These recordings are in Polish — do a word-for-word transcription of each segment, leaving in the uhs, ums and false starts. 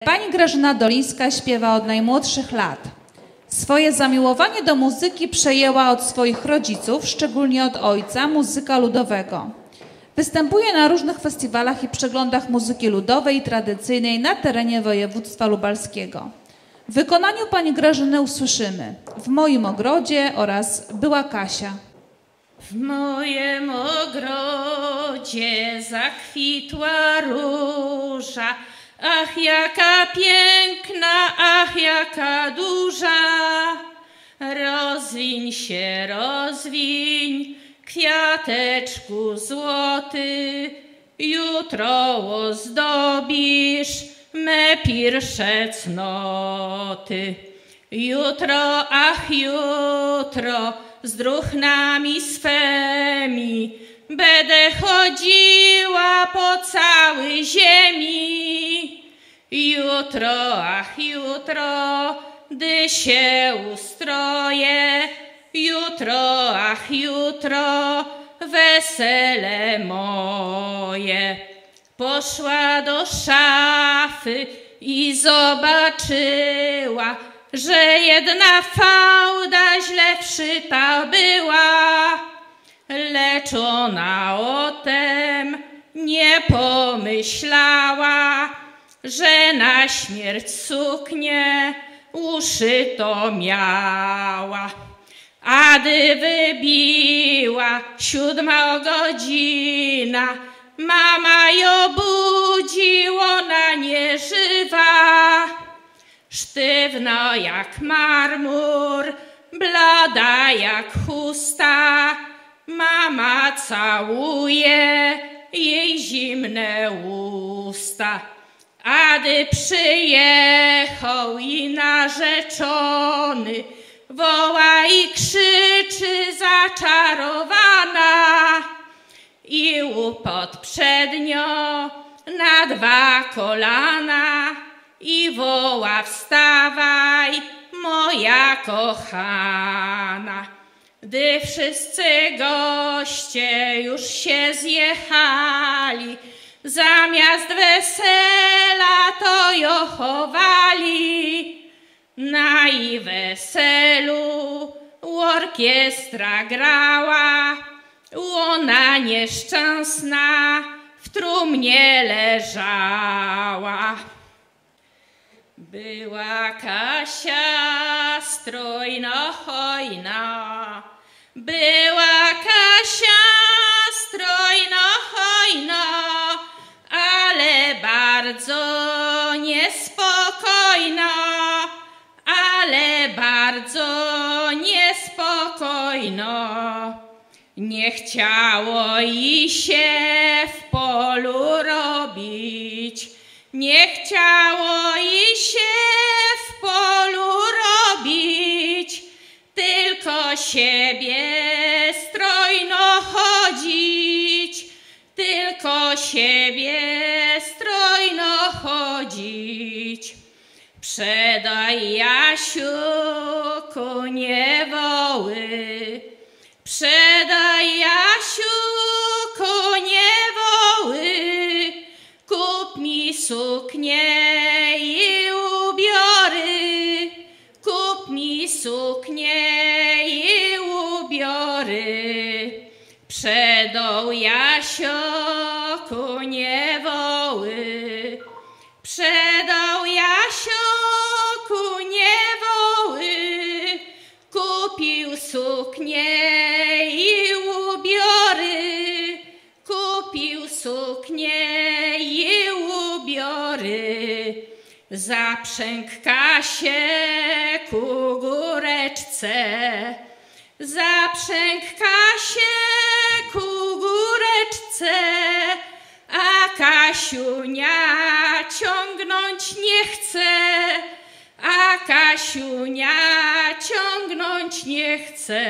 Pani Grażyna Dolińska śpiewa od najmłodszych lat. Swoje zamiłowanie do muzyki przejęła od swoich rodziców, szczególnie od ojca, muzyka ludowego. Występuje na różnych festiwalach i przeglądach muzyki ludowej i tradycyjnej na terenie województwa lubelskiego. W wykonaniu pani Grażyny usłyszymy W moim ogrodzie oraz Była Kasia. W moim ogrodzie zakwitła róża, ach, jaka piękna, ach, jaka duża. Rozwiń się, rozwiń, kwiateczku złoty, jutro ozdobisz me pierwsze cnoty. Jutro, ach, jutro, z druchnami swemi będę chodziła po całej ziemi. Jutro, ach, jutro, gdy się ustroję, jutro, ach, jutro, wesele moje. Poszła do szafy i zobaczyła, że jedna fałda źle wszyta była, lecz ona o tem nie pomyślała, że na śmierć suknię uszyto miała. A gdy wybiła siódma godzina, mama ją budzi, ona nieżywa. Sztywno jak marmur, blada jak chusta, mama całuje jej zimne usta. A gdy przyjechał i narzeczony, woła i krzyczy zaczarowana, i łupot przed nią na dwa kolana i woła: wstawaj, moja kochana. Gdy wszyscy goście już się zjechali, zamiast wesela to ją chowali. Na i weselu orkiestra grała, ona nieszczęsna w trumnie leżała. Była Kasia strojno hojna, była Kasia strojno hojna, ale bardzo niespokojna, ale bardzo niespokojna. Nie chciało jej się w polu robić, nie chciało jej się w polu robić, tylko siebie strojno chodzić, tylko siebie strojno chodzić. Przedaj, Jasiu, konie woły, przedaj, Jasiu, konie woły, kup mi suknię i ubiory, kup mi suknię i ubiory. Przedał, Jasio, konie woły, przedał, Jasio, konie woły, kupił suknię i ubiory, kupił suknię i ubiory. Zaprzęg Kasię ku góreczce, zaprzęg Kasię ku góreczce, a Kasiunia ciągnąć nie chce, a Kasiunia ciągnąć nie chce.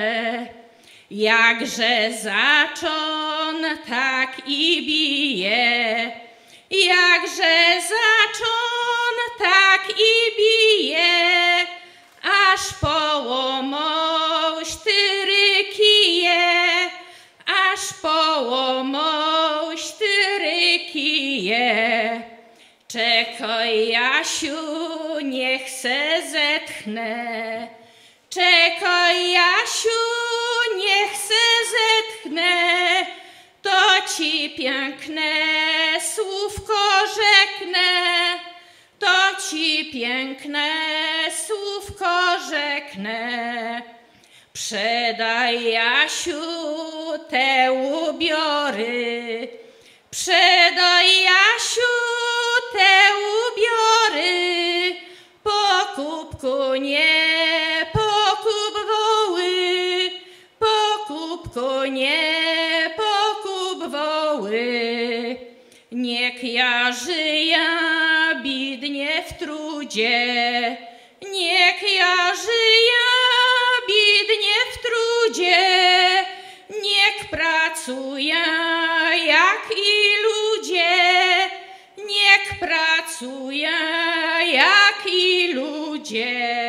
Jakże zaczon, tak i bije, jakże zaczon, tak i bije, aż połomą cztery kije, aż połomą cztery kije. Czekaj, Jasiu, niech se zetchnę. Czekaj, Jasiu, niech se zetchnę. To ci piękne słówko rzeknę. To ci piękne słówko rzeknę. Przedaj, Jasiu, te ubiory. Przedaj, Jasiu, te ubiory. Po kubku nie, po kup woły. Po kubku nie, po kup woły. Niech ja żyję bidnie w trudzie. Niech ja żyję bidnie w trudzie. Niech pracuje jak i ludzie. Niech pracuje jak i ludzie.